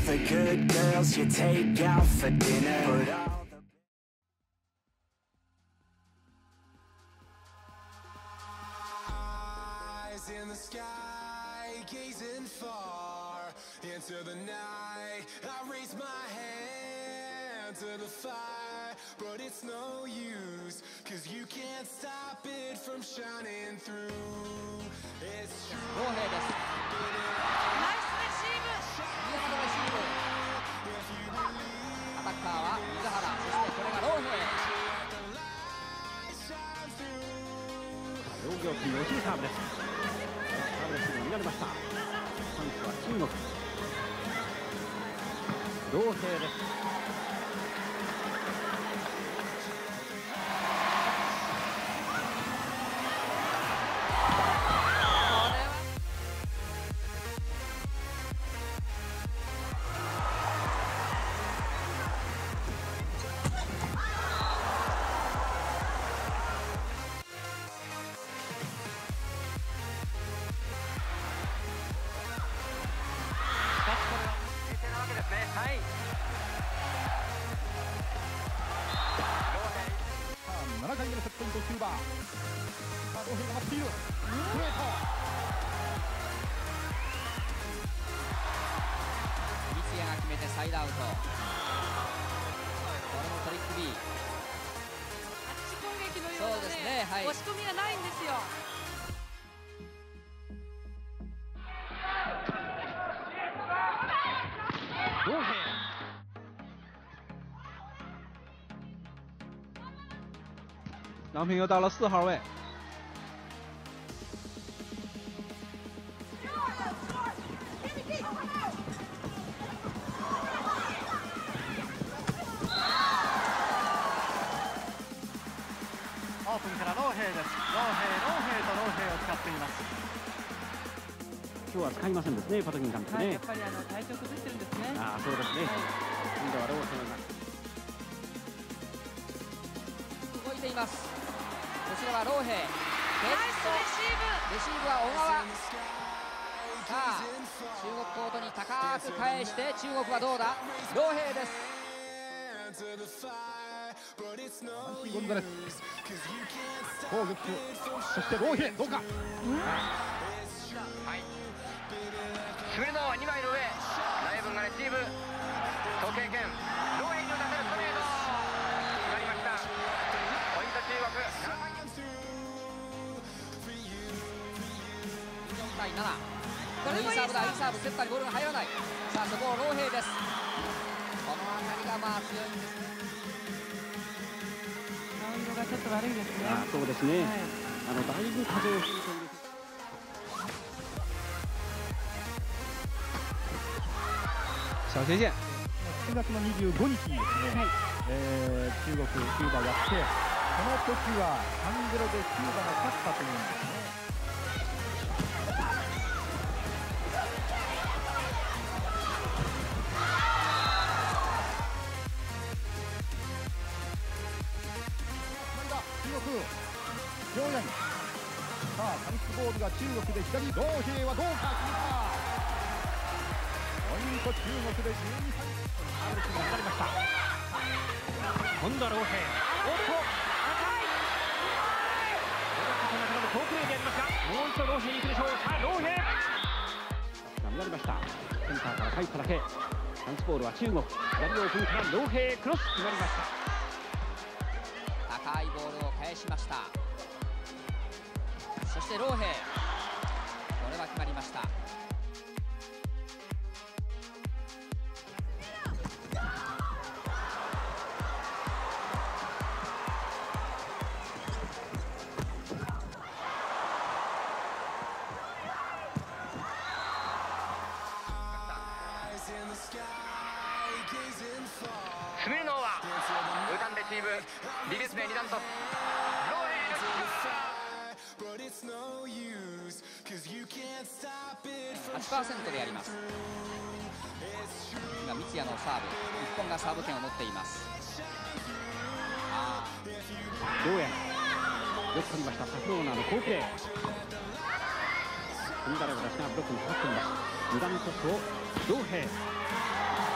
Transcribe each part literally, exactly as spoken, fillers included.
the good girls you take out for dinner. Put all the eyes in the sky, gazing far into the night. I raise my hand to the fire, but it's no use, cause you can't stop it from shining through. It's true. ローヘイです。 ナイスレシーブ。 宮本レシーブ。アタッカーは水原、そしてこれがローヘイ。 両行機吉井サーブです。サーブレシーブ乱れました。チャンスは中国。ローヘイです。 ななかいめのセットポイントキューバー。さあローヘイが待っている。ストレート。 三谷が決めてサイドアウト。これもトリック B。 タッチ攻撃のようなね、 そうですね、はい、 押し込みがないんですよ。 ローヘイ。郎平又到了四号位。 オープンからローヘイです。ローヘイ、ローヘイとローヘイを使っています。 今日は使いませんですね、パトキン監督ね。 はい、やっぱりあの体調崩してるんですね。 ああ、そうですね。 はい、 今度はローヘイが動いています。こちらはローヘイ。 ナイスレシーブ。 レシーブは小川。さあ中国コートに高く返して、中国はどうだ。ローヘイです。 ゴンザレス。攻撃。そしてローヘイどうか。 はい。スメのにまいの上。ライブンがレシーブ。時計権。ローヘイに打たせるストレート。決まりました。ポイント中国。 よんたいなな。これいいサーブだ、いいサーブ。セッターにボールが入らない。さあそこをローヘイです。この辺りがまあ強いんですね。 顔色がちょっと悪いですね。 あそうですね、 はい、 あのだいぶ風を引いている。 小斜線しちがつのにじゅうごにちにですね、はい、えー、中国、キューバやって、その時はさんたいゼロでキューバが勝ったというんですね。中国、両面。さあ、サリスボールが中国で左、ローヘイはどうか、決めた。ポイント中国でじゅうにたい。アルレスが当たりました。今度はローヘイ。おっと。この中で好プレーでありますが、もう一度ローヘイに行くでしょう。さあ、ローヘイ。が乱れました。センターから入っただけ。チャンスボールは中国。左オープンからローヘイクロス決まりました。 高いボールを返しました。そしてローヘイ、これは決まりました。 スミルノーはウダンレシーブ、リリスでに段とローヘイのはちパーセントでやります。今三谷のサーブ、日本がサーブ権を持っています。あどうやらよく取りました。サフローナーの好プレー。踏んだれを出しがブロックにかかっています。無駄にトスをローヘイ。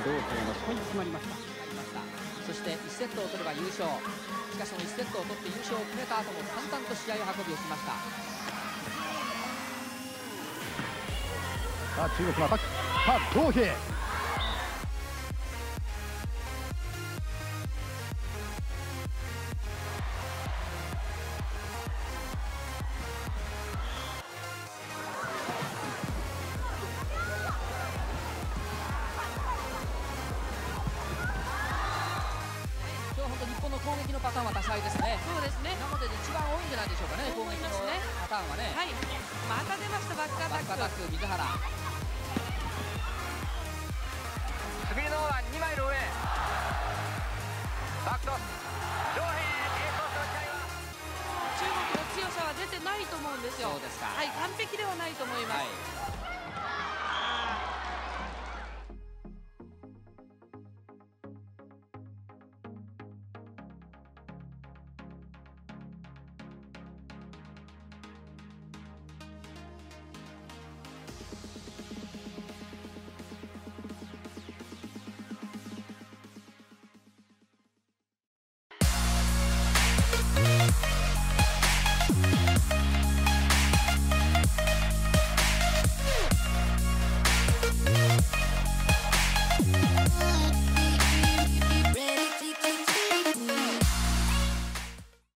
同平のスポイント決まりました。 そしていちセットを取れば優勝。しかしそのいちセットを取って優勝を決めた後も淡々と試合を運びをしました。 さあ中国のアタック、さあ同平攻撃のパターンは多彩ですね。 そうですね。 なので一番多いんじゃないでしょうかね、攻撃のパターンはね。 はい。また出ましたバックアタック。 バックアタック水原。 スピードはにマイル上。バックトス。上辺 A コースの試合は中国の強さは出てないと思うんですよ。 そうですか。 はい、完璧ではないと思います。